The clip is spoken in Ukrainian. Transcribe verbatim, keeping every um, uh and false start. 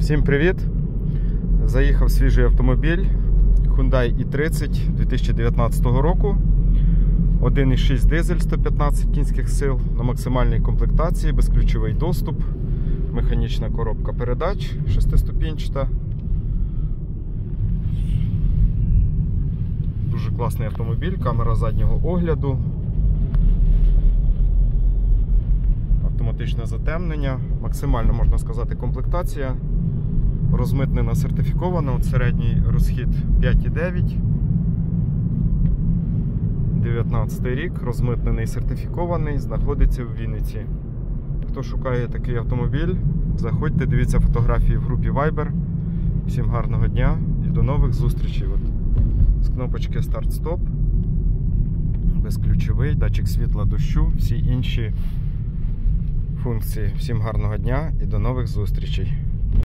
Всім привіт! Заїхав свіжий автомобіль Hyundai і тридцять дві тисячі дев'ятнадцятого року. один і шість дизель, сто п'ятнадцять кінських сил, на максимальній комплектації, безключовий доступ, механічна коробка передач, шестиступінчата. Дуже класний автомобіль, камера заднього огляду, автоматичне затемнення, максимально, можна сказати, комплектація. Розмитнена, сертифікована, от середній розхід п'ять і дев'ять. дев'ятнадцятий рік, розмитнений, сертифікований, знаходиться в Вінниці. Хто шукає такий автомобіль, заходьте, дивіться фотографії в групі Viber. Всім гарного дня і до нових зустрічей. От, з кнопочки старт-стоп, безключовий, датчик світла, дощу, всі інші функції. Всім гарного дня і до нових зустрічей.